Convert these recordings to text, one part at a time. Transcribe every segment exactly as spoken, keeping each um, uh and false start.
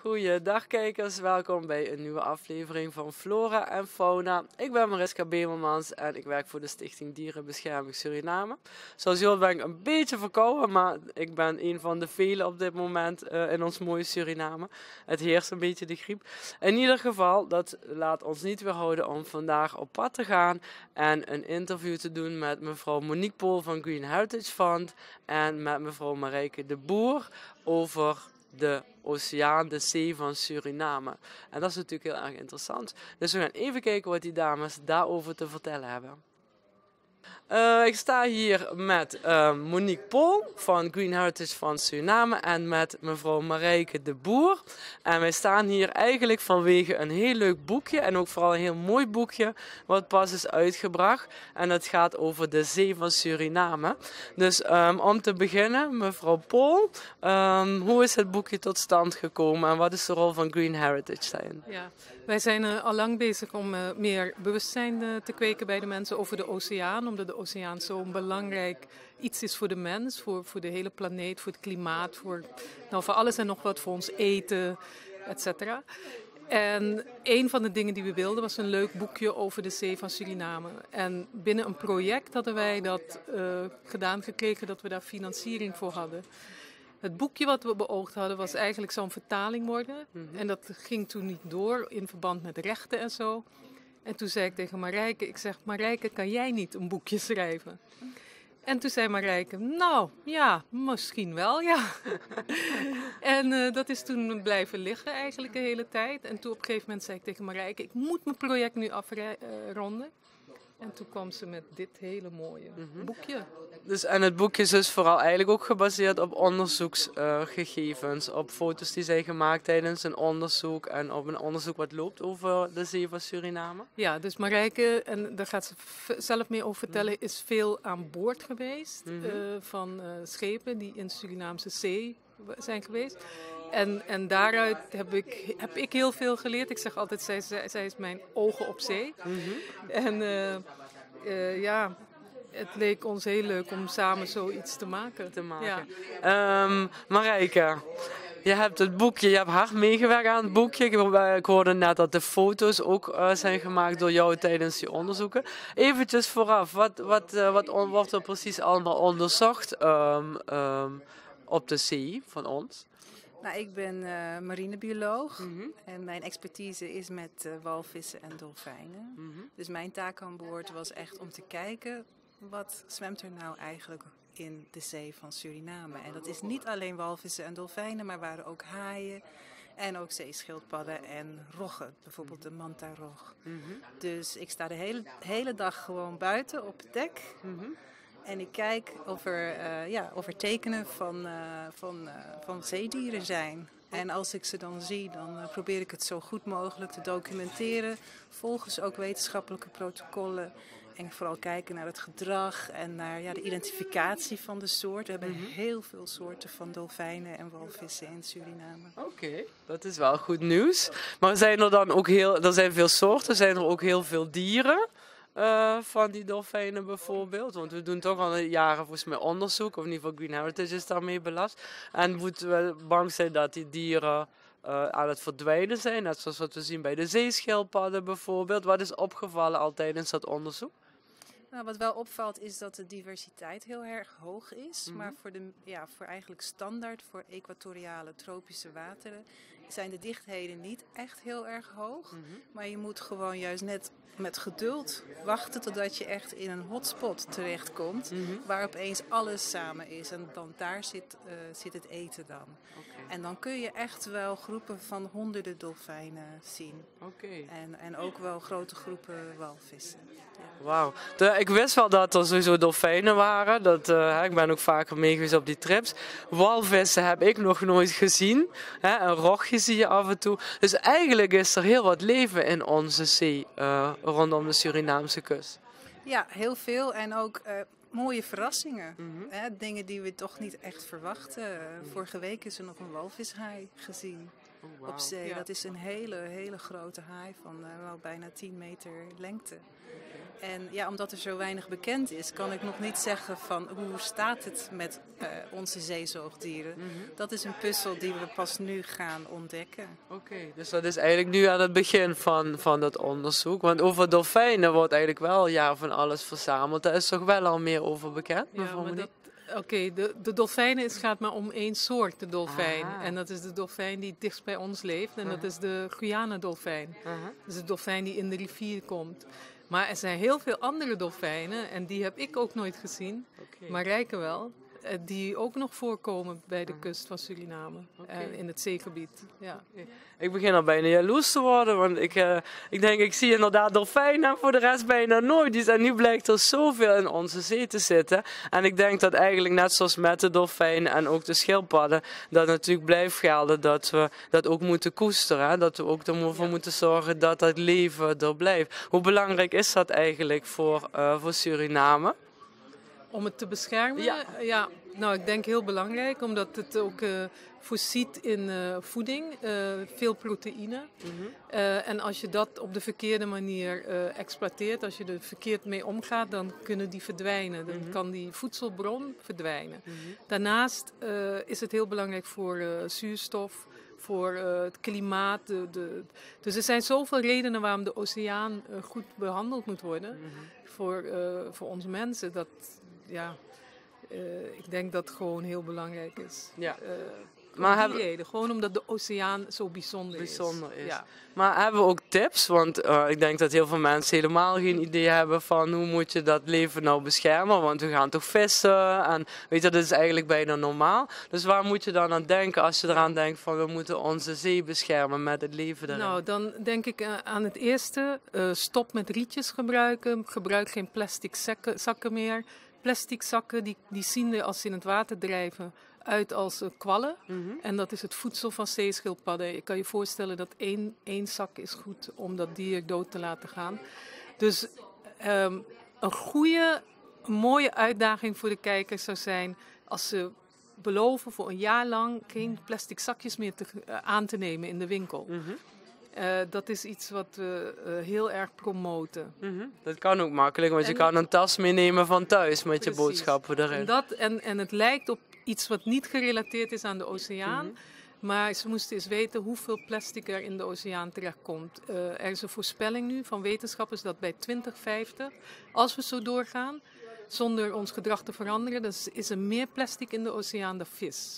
Goeiedag kijkers, welkom bij een nieuwe aflevering van Flora en Fauna. Ik ben Mariska Bemelmans en ik werk voor de Stichting Dierenbescherming Suriname. Zoals je hoort ben ik een beetje verkouden, maar ik ben een van de velen op dit moment uh, in ons mooie Suriname. Het heerst een beetje de griep. In ieder geval, dat laat ons niet weerhouden om vandaag op pad te gaan en een interview te doen met mevrouw Monique Pool van Green Heritage Fund en met mevrouw Marijke de Boer over de oceaan, de zee van Suriname. En dat is natuurlijk heel erg interessant. Dus we gaan even kijken wat die dames daarover te vertellen hebben. Uh, ik sta hier met uh, Monique Pool van Green Heritage van Suriname en met mevrouw Marijke de Boer. En wij staan hier eigenlijk vanwege een heel leuk boekje en ook vooral een heel mooi boekje wat pas is uitgebracht. En dat gaat over de zee van Suriname. Dus um, om te beginnen, mevrouw Pool, um, hoe is het boekje tot stand gekomen en wat is de rol van Green Heritage daarin? Ja, wij zijn uh, al lang bezig om uh, meer bewustzijn uh, te kweken bij de mensen over de oceaan, omdat de oceaan zo'n belangrijk iets is voor de mens, voor, voor de hele planeet, voor het klimaat, voor, nou, voor alles en nog wat, voor ons eten, et cetera. En een van de dingen die we wilden was een leuk boekje over de zee van Suriname. En binnen een project hadden wij dat uh, gedaan gekregen, dat we daar financiering voor hadden. Het boekje wat we beoogd hadden was eigenlijk zo'n vertaling worden. Mm-hmm. En dat ging toen niet door in verband met rechten en zo. En toen zei ik tegen Marijke, ik zeg, Marijke, kan jij niet een boekje schrijven? En toen zei Marijke, nou ja, misschien wel, ja. En uh, dat is toen blijven liggen eigenlijk de hele tijd. En toen op een gegeven moment zei ik tegen Marijke, ik moet mijn project nu afronden. En toen kwam ze met dit hele mooie mm-hmm. boekje. Dus, en het boekje is dus vooral eigenlijk ook gebaseerd op onderzoeksgegevens, uh, op foto's die zijn gemaakt tijdens een onderzoek en op een onderzoek wat loopt over de zee van Suriname. Ja, dus Marijke, en daar gaat ze f- zelf meer over vertellen, mm-hmm. is veel aan boord geweest mm-hmm. uh, van uh, schepen die in de Surinaamse zee zijn geweest. En, en daaruit heb ik, heb ik heel veel geleerd. Ik zeg altijd, zij, zij, zij is mijn ogen op zee. Mm-hmm. En uh, uh, ja, het leek ons heel leuk om samen zoiets te maken. Te maken. Ja. Um, Marijke, je hebt het boekje, je hebt hard meegewerkt aan het boekje. Ik hoorde net dat de foto's ook uh, zijn gemaakt door jou tijdens je onderzoeken. Eventjes vooraf, wat, wat, uh, wat on, wordt er precies allemaal onderzocht um, um, op de zee van ons? Nou, ik ben uh, marinebioloog mm-hmm. en mijn expertise is met uh, walvissen en dolfijnen. Mm-hmm. Dus mijn taak aan boord was echt om te kijken, wat zwemt er nou eigenlijk in de zee van Suriname? En dat is niet alleen walvissen en dolfijnen, maar waren ook haaien en ook zeeschildpadden en roggen, bijvoorbeeld de manta-rog. Mm-hmm. Dus ik sta de hele, hele dag gewoon buiten op het dek. Mm-hmm. En ik kijk of er, uh, ja, of er tekenen van, uh, van, uh, van zeedieren zijn. En als ik ze dan zie, dan uh, probeer ik het zo goed mogelijk te documenteren. Volgens ook wetenschappelijke protocollen. En vooral kijken naar het gedrag en naar ja, de identificatie van de soort. We hebben mm-hmm. heel veel soorten van dolfijnen en walvissen in Suriname. Oké, okay, dat is wel goed nieuws. Maar zijn er dan ook heel, er zijn veel soorten, zijn er ook heel veel dieren? Uh, van die dolfijnen bijvoorbeeld. Want we doen toch al jaren volgens mij onderzoek. Of in ieder geval Green Heritage is daarmee belast. En moeten we bang zijn dat die dieren uh, aan het verdwijnen zijn. Net zoals wat we zien bij de zeeschildpadden bijvoorbeeld. Wat is opgevallen al tijdens dat onderzoek? Nou, wat wel opvalt is dat de diversiteit heel erg hoog is. Mm-hmm. Maar voor, de, ja, voor eigenlijk standaard, voor equatoriale tropische wateren, zijn de dichtheden niet echt heel erg hoog. Mm-hmm. Maar je moet gewoon juist net met geduld wachten totdat je echt in een hotspot terechtkomt. Mm-hmm. Waar opeens alles samen is. En dan daar zit, uh, zit het eten dan. Okay. En dan kun je echt wel groepen van honderden dolfijnen zien. Okay. En, en ook wel grote groepen walvissen. Ja. Wauw. Ik wist wel dat er sowieso dolfijnen waren. Dat, uh, ik ben ook vaker mee geweest op die trips. Walvissen heb ik nog nooit gezien. Hè, een rogje zie je af en toe. Dus eigenlijk is er heel wat leven in onze zee uh, rondom de Surinaamse kust. Ja, heel veel. En ook uh, mooie verrassingen. Mm-hmm. Hè, dingen die we toch niet echt verwachten. Uh, mm-hmm. Vorige week is er nog een walvishaai gezien. Oh, wow. Op zee. Ja. Dat is een hele, hele grote haai van uh, wel bijna tien meter lengte. En ja, omdat er zo weinig bekend is, kan ik nog niet zeggen van hoe staat het met uh, onze zeezoogdieren. Mm-hmm. Dat is een puzzel die we pas nu gaan ontdekken. Oké, okay, dus dat is eigenlijk nu aan het begin van, van dat onderzoek. Want over dolfijnen wordt eigenlijk wel ja van alles verzameld. Daar is toch wel al meer over bekend? Ja, maar dat, Oké, okay, de, de dolfijnen, het gaat maar om één soort de dolfijn. Aha. En dat is de dolfijn die dichtst bij ons leeft. En Aha. dat is de Guyana-dolfijn. Aha. Dat is de dolfijn die in de rivier komt. Maar er zijn heel veel andere dolfijnen, en die heb ik ook nooit gezien, okay. maar Rijke wel, die ook nog voorkomen bij de kust van Suriname, okay. en in het zeegebied. Ja. Okay. Ik begin al bijna jaloers te worden, want ik, uh, ik denk, ik zie inderdaad dolfijnen en voor de rest bijna nooit. En nu blijkt er zoveel in onze zee te zitten. En ik denk dat eigenlijk net zoals met de dolfijnen en ook de schildpadden, dat natuurlijk blijft gelden dat we dat ook moeten koesteren. Hè? Dat we ook ervoor ja. moeten zorgen dat dat leven er blijft. Hoe belangrijk is dat eigenlijk voor, uh, voor Suriname? Om het te beschermen? Ja. ja, nou ik denk heel belangrijk, omdat het ook uh, voorziet in uh, voeding, uh, veel proteïne. Mm-hmm. Uh, en als je dat op de verkeerde manier uh, exploiteert, als je er verkeerd mee omgaat, dan kunnen die verdwijnen. Dan mm-hmm. kan die voedselbron verdwijnen. Mm-hmm. Daarnaast uh, is het heel belangrijk voor uh, zuurstof, voor uh, het klimaat. De, de, dus er zijn zoveel redenen waarom de oceaan uh, goed behandeld moet worden. Mm-hmm. Voor, uh, voor ons mensen, dat, ja, uh, ik denk dat het gewoon heel belangrijk is. Ja. Uh, maar hebben... reden, gewoon omdat de oceaan zo bijzonder, bijzonder is. is. Ja. Maar hebben we ook tips? Want uh, ik denk dat heel veel mensen helemaal geen idee hebben van hoe moet je dat leven nou beschermen. Want we gaan toch vissen en weet je, dat is eigenlijk bijna normaal. Dus waar moet je dan aan denken als je eraan denkt van we moeten onze zee beschermen met het leven erin? Nou, dan denk ik uh, aan het eerste. Uh, stop met rietjes gebruiken. Gebruik geen plastic zakken, zakken meer. Plastic zakken die, die zien er als ze in het water drijven uit als uh, kwallen. Mm-hmm. En dat is het voedsel van zeeschildpadden. Je kan je voorstellen dat één, één zak is goed om dat dier dood te laten gaan. Dus um, een goede, een mooie uitdaging voor de kijkers zou zijn als ze beloven voor een jaar lang geen plastic zakjes meer te, uh, aan te nemen in de winkel. Mm-hmm. Uh, dat is iets wat we uh, heel erg promoten. Mm-hmm. Dat kan ook makkelijk, want en je kan een tas meenemen van thuis met precies. je boodschappen erin. En, dat, en, en het lijkt op iets wat niet gerelateerd is aan de oceaan. Mm-hmm. Maar ze moesten eens weten hoeveel plastic er in de oceaan terechtkomt. Uh, er is een voorspelling nu van wetenschappers dat bij twintig vijftig, als we zo doorgaan, zonder ons gedrag te veranderen, dan is er meer plastic in de oceaan dan vis.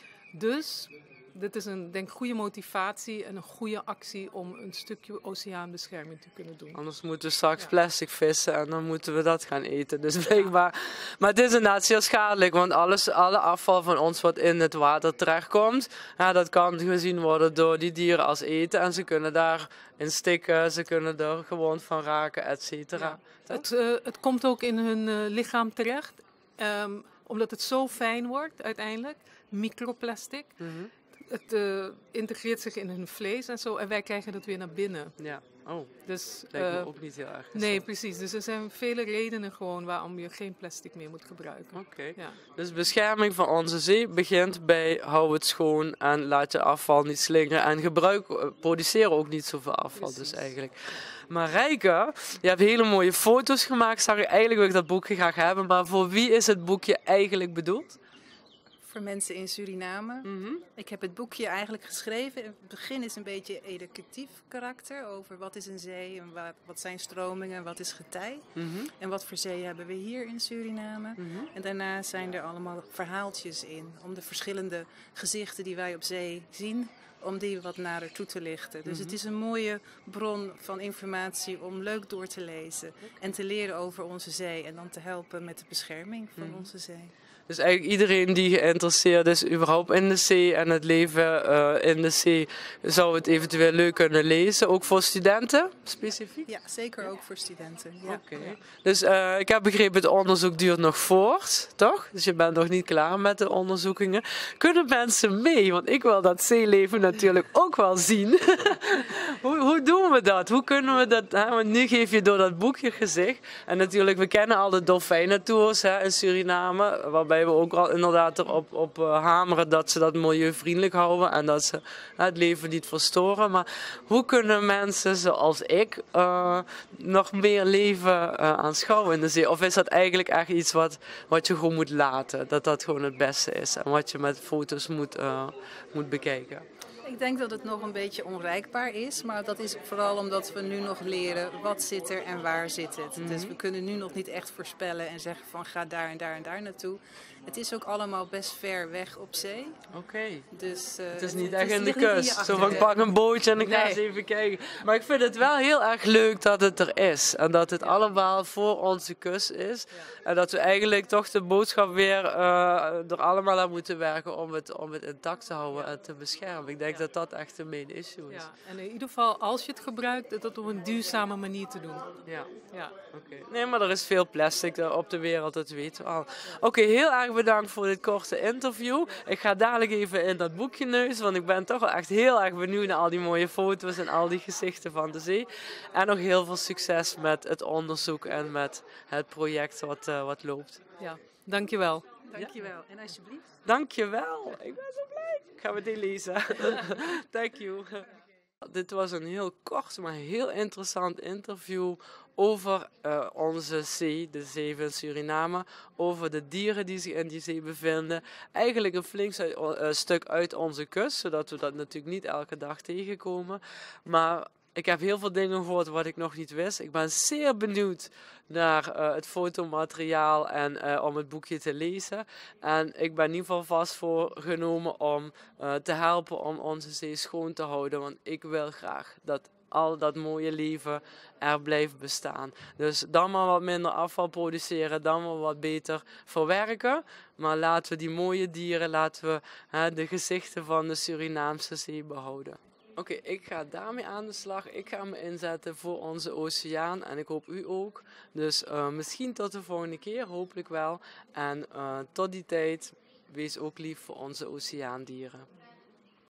Dus dit is een denk goede motivatie en een goede actie om een stukje oceaanbescherming te kunnen doen. Anders moeten we straks ja. plastic vissen en dan moeten we dat gaan eten. Dus blijkbaar. Ja. Maar het is inderdaad zeer schadelijk, want alles, alle afval van ons wat in het water terechtkomt, ja, dat kan gezien worden door die dieren als eten. En ze kunnen daarin stikken, ze kunnen er gewoon van raken, et cetera. Ja. Het, uh, het komt ook in hun uh, lichaam terecht, um, omdat het zo fijn wordt uiteindelijk, microplastic. Mm-hmm. Het uh, integreert zich in hun vlees en zo en wij krijgen dat weer naar binnen. Ja, oh, dus, dat lijkt me uh, ook niet heel erg. Nee, precies. Dus er zijn vele redenen gewoon waarom je geen plastic meer moet gebruiken. Oké, okay. ja. Dus bescherming van onze zee begint bij hou het schoon en laat je afval niet slingeren. En gebruik, uh, produceer ook niet zoveel afval precies. dus eigenlijk. Maar Rijke, je hebt hele mooie foto's gemaakt. Zag je eigenlijk wil ik dat boekje graag hebben, maar voor wie is het boekje eigenlijk bedoeld? Voor mensen in Suriname. Mm-hmm. Ik heb het boekje eigenlijk geschreven. Het begin is een beetje educatief karakter over wat is een zee en wat, wat zijn stromingen, wat is getij. Mm-hmm. En wat voor zee hebben we hier in Suriname. Mm-hmm. En daarna zijn er allemaal verhaaltjes in om de verschillende gezichten die wij op zee zien, om die wat nader toe te lichten. Dus mm-hmm. het is een mooie bron van informatie om leuk door te lezen en te leren over onze zee en dan te helpen met de bescherming van mm-hmm. onze zee. Dus eigenlijk iedereen die geïnteresseerd is überhaupt in de zee en het leven uh, in de zee zou het eventueel leuk kunnen lezen. Ook voor studenten specifiek? Ja, zeker ook voor studenten. Ja. Oké. Okay. Dus uh, ik heb begrepen het onderzoek duurt nog voort, toch? Dus je bent nog niet klaar met de onderzoekingen. Kunnen mensen mee? Want ik wil dat zeeleven natuurlijk ook wel zien. hoe, hoe doen we dat? Hoe kunnen we dat? Hè? Want nu geef je door dat boekje gezicht. En natuurlijk, we kennen al de dolfijnentours hè, in Suriname, waarbij waarbij we ook al inderdaad erop op, uh, hameren dat ze dat milieuvriendelijk houden en dat ze uh, het leven niet verstoren. Maar hoe kunnen mensen zoals ik uh, nog meer leven uh, aanschouwen in de zee? Of is dat eigenlijk echt iets wat, wat je gewoon moet laten? Dat dat gewoon het beste is en wat je met foto's moet, uh, moet bekijken? Ik denk dat het nog een beetje onreikbaar is, maar dat is vooral omdat we nu nog leren wat zit er en waar zit het. Mm-hmm. Dus we kunnen nu nog niet echt voorspellen en zeggen van ga daar en daar en daar naartoe. Het is ook allemaal best ver weg op zee. Oké. Okay. Dus, uh, het is niet het echt is in de kust. Zo van ik pak een bootje en ik ga nee. eens even kijken. Maar ik vind het wel heel erg leuk dat het er is. En dat het ja. allemaal voor onze kust is. Ja. En dat we eigenlijk toch de boodschap weer uh, er allemaal aan moeten werken om het, om het intact te houden ja. en te beschermen. Ik denk ja. dat dat echt de main issue is. Ja. En in ieder geval als je het gebruikt, dat op een duurzame manier te doen. Ja. ja. Oké. Okay. Nee, maar er is veel plastic op de wereld, dat weten we al. Oké, okay, heel erg bedankt voor dit korte interview. Ik ga dadelijk even in dat boekje neuzen, want ik ben toch wel echt heel erg benieuwd naar al die mooie foto's en al die gezichten van de zee. En nog heel veel succes met het onderzoek en met het project wat, uh, wat loopt. Ja, dankjewel. Dankjewel. Ja. En alsjeblieft. Dankjewel. Ik ben zo blij. Ik ga meteen lezen. Thank you. Dit was een heel kort, maar heel interessant interview over uh, onze zee, de zee van Suriname, over de dieren die zich in die zee bevinden. Eigenlijk een flink uh, stuk uit onze kust, zodat we dat natuurlijk niet elke dag tegenkomen. Maar ik heb heel veel dingen gehoord wat ik nog niet wist. Ik ben zeer benieuwd naar uh, het fotomateriaal en uh, om het boekje te lezen. En ik ben in ieder geval vast voorgenomen om uh, te helpen om onze zee schoon te houden. Want ik wil graag dat al dat mooie leven er blijft bestaan. Dus dan maar wat minder afval produceren, dan maar wat beter verwerken. Maar laten we die mooie dieren, laten we hè, de gezichten van de Surinaamse zee behouden. Oké, okay, ik ga daarmee aan de slag. Ik ga me inzetten voor onze oceaan en ik hoop u ook. Dus uh, misschien tot de volgende keer, hopelijk wel. En uh, tot die tijd, wees ook lief voor onze oceaandieren.